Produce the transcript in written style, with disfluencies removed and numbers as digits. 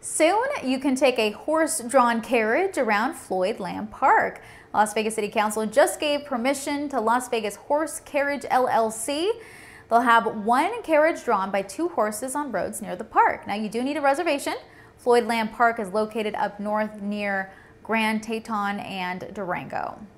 Soon, you can take a horse-drawn carriage around Floyd Lamb Park. Las Vegas City Council just gave permission to Las Vegas Horse Carriage LLC. They'll have one carriage drawn by two horses on roads near the park. Now, you do need a reservation. Floyd Lamb Park is located up north near Grand Teton and Durango.